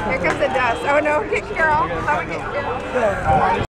Here comes the dust. Oh no, get Carol. Someone get Carol.